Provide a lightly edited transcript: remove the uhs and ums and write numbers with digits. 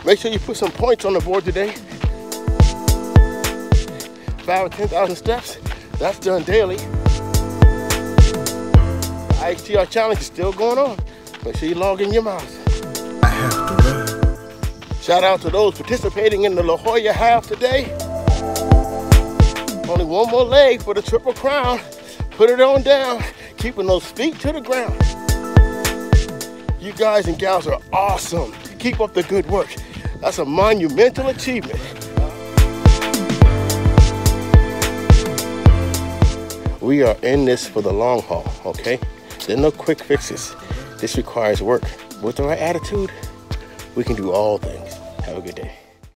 Make sure you put some points on the board today. 5 or 10,000 steps, that's done daily. The IHTR challenge is still going on. Make sure you log in your miles. I have to run. Shout out to those participating in the La Jolla Half today. Only one more leg for the Triple Crown. Put it on down, keeping those feet to the ground. You guys and gals are awesome. Keep up the good work. That's a monumental achievement. We are in this for the long haul, okay? There's no quick fixes. This requires work. With the right attitude, we can do all things. Have a good day.